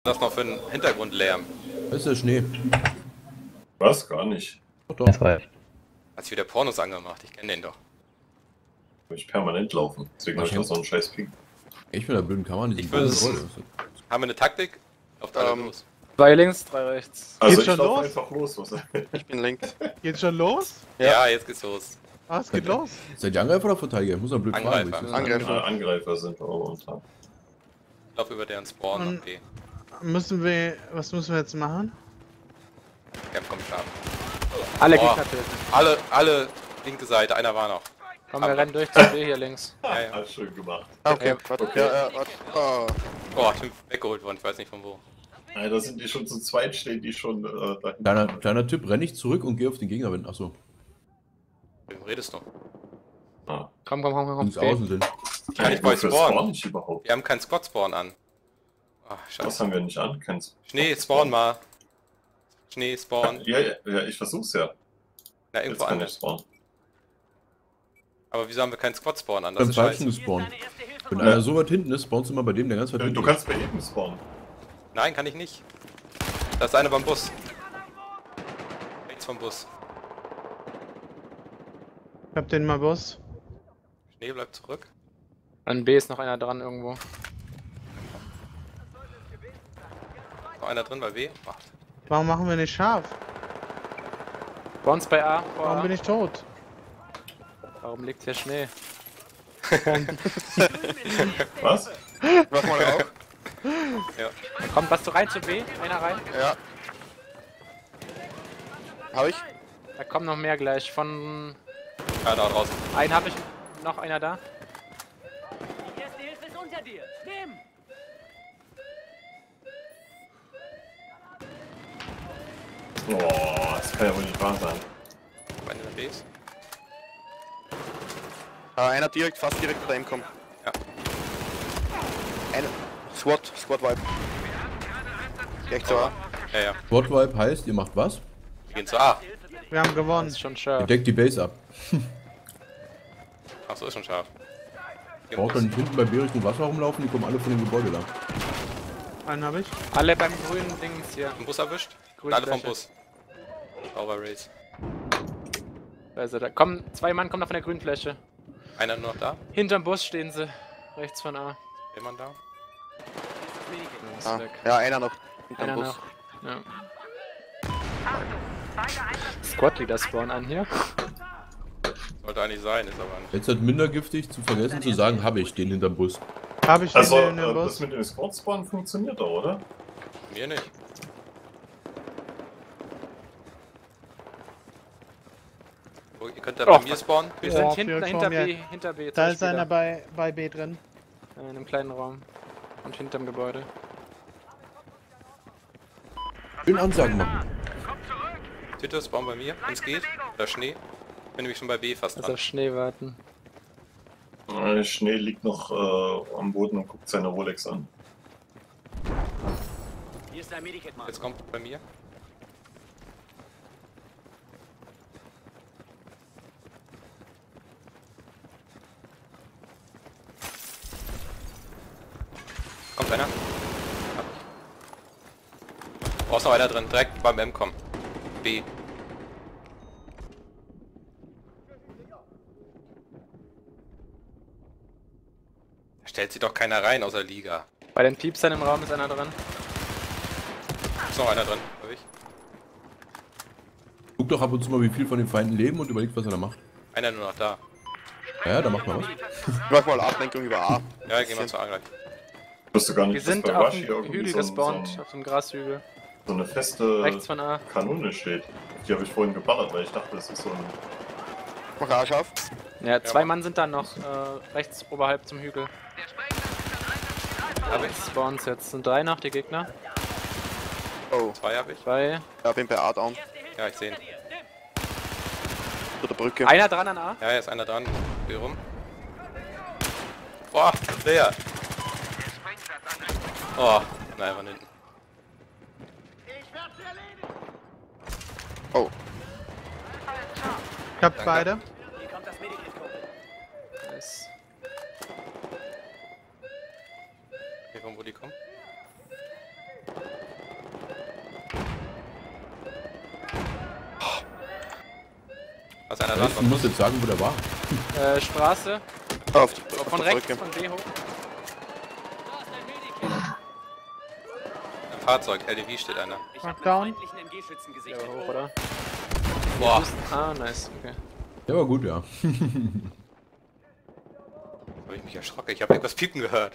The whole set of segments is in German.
Das noch für einen Hintergrundlärm. Das ist der Schnee. Was? Gar nicht. Doch, doch. Das war Hat sich wieder Pornos angemacht, ich kenne den doch. Will ich permanent laufen. Deswegen habe ich noch so einen scheiß Ping. Ich mit der blöden Kamera, die Ich sieht würde voll es- aus. Haben wir eine Taktik? Auf alle los. 2 links, 3 rechts. Also Geht's ich schon laufe los? einfach los. Was? Ich bin links. Geht's schon los? Ja, jetzt geht's los. Ah, es geht los. Seid ihr Angreifer oder Verteidiger? Ich muss noch blöd fragen. Angreifer. Angreifer. Angreifer sind wir unter. Ich laufe über deren Spawn Und- und B. Was müssen wir jetzt machen? Camp kommt starten. Alle Boah. Gegner töten. Alle linke Seite, einer war noch. Komm, wir rennen durch zu B hier links. Ja, ja. Alles schön gemacht. Okay, warte. Ja, warte. Oh. Oh, ich bin weggeholt worden, ich weiß nicht von wo. Ja, da sind die schon zu zweit, stehen die schon da. Kleiner Tipp, renn nicht zurück und geh auf den Gegner, wenn. Achso, Mit wem redest du? Ah. Komm. links B. außen sind. Kann ich bei wofür spawnen? spawn ich überhaupt? Wir haben keinen Squad-Spawn an. Ach, Das scheiße. haben wir nicht an. Kennst Schnee, spawn mal. Schnee, spawn. ja, ich versuch's ja. Na, Jetzt irgendwo kann ich anders. spawnen. Aber wieso haben wir keinen Squad-Spawn an? Das Beim ist falschen scheiße. gespawnt. Wenn einer so weit hinten ist, spawnst du mal bei dem, der ganz weit hinten Du ist. kannst bei jedem spawnen. Nein, kann ich nicht. Da ist einer beim Bus. Rechts vom Bus. Ich hab den mal Bus. Schnee bleibt zurück. An B ist noch einer dran irgendwo. Noch einer drin bei W. Ach, Warum machen wir nicht scharf? Bei uns bei A. Vor Warum A. bin ich tot? Warum liegt hier Schnee? Was? Mach mal auf. Kommt, was du rein zu B? Einer rein? Ja. Hab ich? Da kommen noch mehr gleich. Von ja, da draußen. einen habe ich. Noch einer da. Die erste Hilfe ist unter dir. Nimm! Boah, das kann ja wohl nicht wahr sein. Einer der Bs. Einer direkt, fast direkt bei ihm kommt. Ja. Einer. Squad Vibe. Direkt so A. Ja, ja. Squad Vibe heißt, ihr macht was? Wir gehen zu A. Wir haben Das gewonnen. ist schon Ihr scharf. deckt die Base ab. Ach so, ist schon scharf. Hier Braucht muss- dann nicht hinten bei B Richtung Wasser rumlaufen, die kommen alle von dem Gebäude lang. Einen habe ich. Alle beim grünen Dings hier. Den Bus erwischt. Grün Alle vom Fläche. Bus. Sauber Race. Also da kommen 2 Mann kommen noch von der grünen Fläche. Einer nur noch da. Hinterm Bus stehen sie. Rechts von A. Jemand da? Ist Ah. weg. Ja, einer noch. Hinterm Einer Bus. noch. Ja. Squad Leader spawnen an hier. Sollte eigentlich sein, ist aber nicht. Jetzt hat minder giftig zu vergessen zu sagen, habe ich den hinterm Bus. Habe ich Also, den in den das Bus? mit dem Squad-Spawn funktioniert doch, oder? Mir nicht. Wo, ihr könnt da bei mir spawnen. Wir Ja, sind hinten wir hinter kommen B. Hinter B. Da zwei ist einer Spieler. bei B drin. In einem kleinen Raum. Und hinterm Gebäude. Schön Ansagen machen. Titus, spawn bei mir, wenn es geht. Da Schnee. Bin nämlich schon bei B fast Also dran. auf Schnee warten. Schnee liegt noch am Boden und guckt seine Rolex an. Hier ist ein Medikit, Mann. Jetzt kommt bei mir. Kommt einer? Oh, ist noch einer drin. Direkt beim M kommen. B. Da stellt sich doch keiner rein außer Liga. Bei den Piepsern im Raum ist einer dran. Ist noch einer drin, hab ich. Guck doch ab und zu mal, wie viel von den Feinden leben und überlegt, was er da macht. Einer nur noch da. Ja, da macht man was. Mach mal Ablenkung über A. Ja, gehen wir zu A gleich. Ich wusste gar nicht, Wir dass sind bei auf Rush dem hier irgendwie Hügel so, gespawnt. Auf dem Grashügel. so eine feste Rechts von A. Kanone steht. Die habe ich vorhin geballert, weil ich dachte, das ist so ein... Mach A scharf. Ja, 2 Mann sind da noch. Rechts oberhalb zum Hügel. Hab ich. Spawns jetzt. Sind 3 noch, die Gegner. Oh. 2 hab ich. 2. Ja, bin bei A down. Ja, ich sehe ihn. Zu der Brücke. Einer dran an A. Ja, hier ist einer dran. Hier rum. Boah, der. Oh, nein, von hinten. Oh. Ich hab Danke. beide. Hier kommt das Medikit, Kumpel. Nice. Hier kommen, wo die kommen. Was einer Du musst jetzt sagen, wo der war. Straße. Auf die Von rechts, von B hoch. Ein Fahrzeug, LDW steht einer. Ich habe Down. einen feindlichen MG-Schützen Ja, gesichtet. hoch, oder? Boah, Ah, nice, okay. Der war gut, ja. habe ich mich erschrocken. Ich habe irgendwas piepen gehört.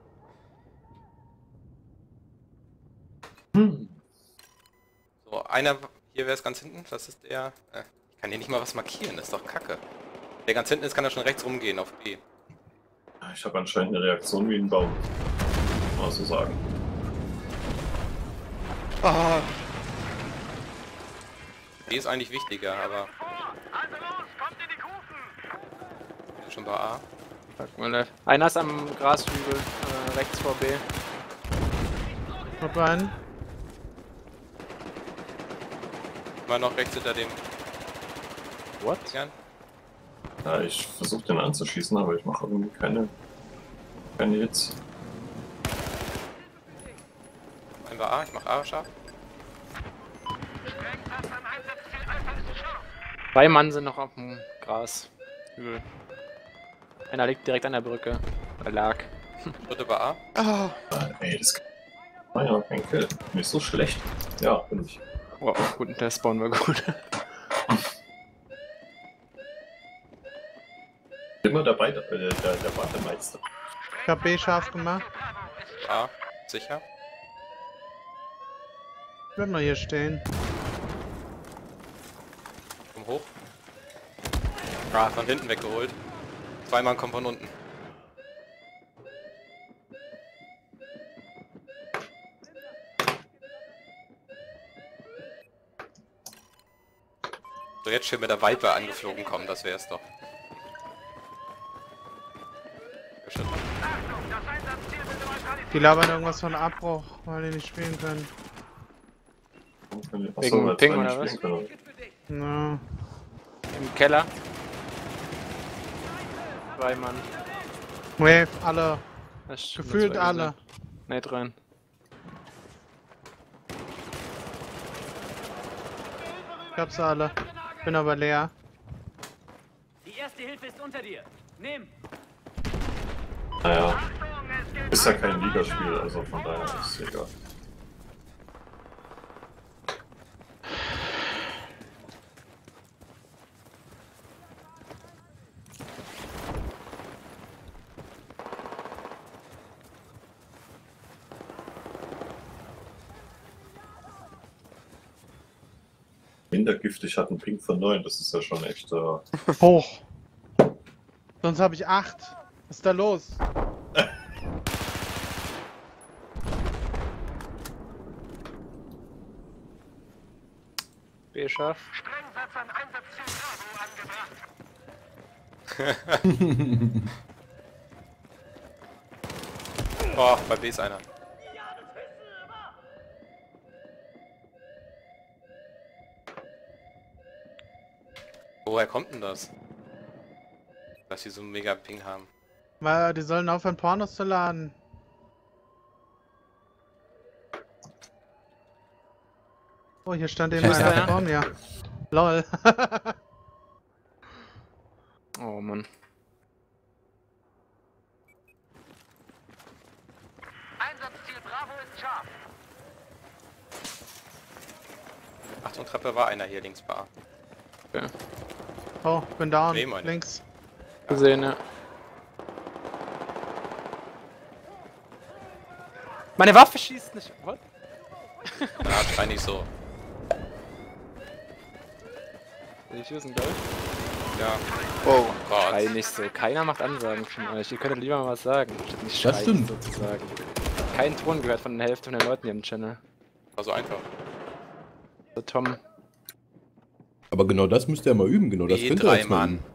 So, einer hier wäre es ganz hinten. Das ist der. Ich kann hier nicht mal was markieren, das ist doch kacke. Der ganz hinten ist, kann er schon rechts rumgehen auf B. Ich habe anscheinend eine Reaktion wie ein Baum. Mal so sagen. Ah, B ist eigentlich wichtiger, aber. Schon bei A. Fuck, mal, einer ist am Grashügel, rechts vor B. Hab einen. Immer noch rechts hinter dem What? Dingern. Ja, ich versuche den anzuschießen, aber ich mache irgendwie keine Hits. Ein bei A, ich mach A scharf. 2 Mann sind noch auf dem Grashügel. Einer liegt direkt an der Brücke. Oder lag. Dritte bei A. ah. Ey, das kann... Ah ja, kein Kill. Nicht so schlecht. Ja, bin ich. Wow, guten Test bauen wir gut. Immer dabei, der Bademeister. Ich hab B scharf gemacht. A, sicher. Ich bleib mal hier stehen. Komm hoch. Ah, von hinten weggeholt. 2 Mann kommen von unten. So, jetzt schön mit der Viper angeflogen kommen, das wär's doch. Bestimmt. Die labern irgendwas von Abbruch, weil die nicht spielen können. Wegen weil Ping zwei oder nicht spielen können. Na, Im Keller. 2 Mann. Wave, alle. Das ist Gefühlt das war alle. Nicht rein. Ich hab sie alle. Bin aber leer. Die erste Hilfe ist unter dir. Nimm. Naja, ist ja kein Ligaspiel, also von daher ist es egal. Mindergiftig hat einen Ping von 9, das ist ja schon echt... Hoch. Sonst habe ich 8. Was ist da los? B scharf. Oh, bei B ist einer. Woher kommt denn das? Dass sie so einen mega Ping haben. Weil die sollen aufhören, Pornos zu laden. Oh, hier stand eben Schießt einer er? vor mir. Lol. Oh Mann. Einsatzziel Bravo ist scharf. Achtung, Treppe war einer hier links bei A. Okay. Oh, bin down. Nee, meine. Links. Gesehen, ja. Meine Waffe schießt nicht. What? Ja, schrei nicht so. Will ich wissen, gleich? Ja. Oh, Schrei Gott. nicht so. Keiner macht Ansagen von euch. Ihr könntet lieber mal was sagen. Statt nicht Das schreien, stimmt. sozusagen. Kein Ton gehört von der Hälfte von den Leuten hier im Channel. War so einfach. So, Tom. Aber genau das müsst ihr ja mal üben, genau das könnt ihr 3 jetzt mal Mann. üben.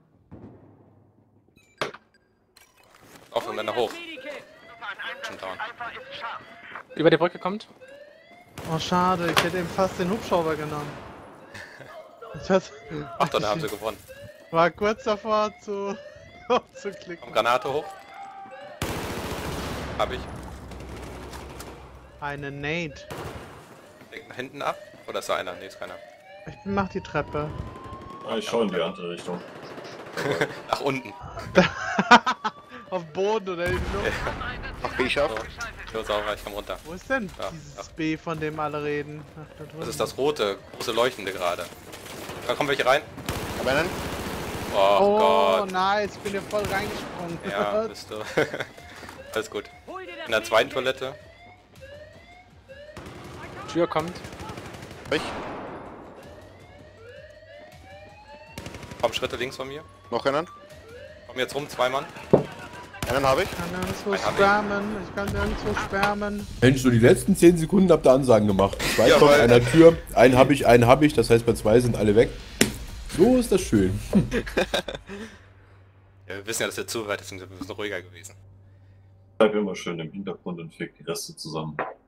Auf und dann nach hoch. Schon down. Über die Brücke kommt. Oh, schade. Ich hätte eben fast den Hubschrauber genommen. Das Ach, dann haben sie gewonnen. war kurz davor zu klicken. Komm, Granate hoch. Hab ich. Eine Nate. Leg nach hinten ab. Oder ist da einer? Nee, ist keiner. Ich mach die Treppe. Ah, ich schaue in die andere Richtung. Nach unten. Auf dem Boden oder in die Luft. Mach B scharf. So, los auch, ich komm runter. Wo ist denn Ja, dieses B, von dem alle reden? Ach, da drüben. Das ist das rote, große Leuchtende gerade. Da kommen welche rein. Hab einen. Oh, Oh, Gott. nice, ich bin hier voll reingesprungen. Ja, bist du. Alles gut. Hol dir das In der Ding zweiten mit. Toilette. Tür kommt. Ich. Komm Schritte links von mir. Noch einen. Komm jetzt rum, 2 Mann. Einen habe ich. Ich kann nirgendwo Ein hab ich. schwärmen, ich kann nirgendwo schwärmen. Mensch, so die letzten 10 Sekunden habt ihr Ansagen gemacht. 2 Ja, kommt weil- einer Tür, einen hab ich, das heißt bei 2 sind alle weg. So ist das schön. Ja, wir wissen ja, dass ihr zuhört, deswegen sind wir ein bisschen ruhiger gewesen. Bleib immer schön im Hintergrund und fegt die Reste zusammen.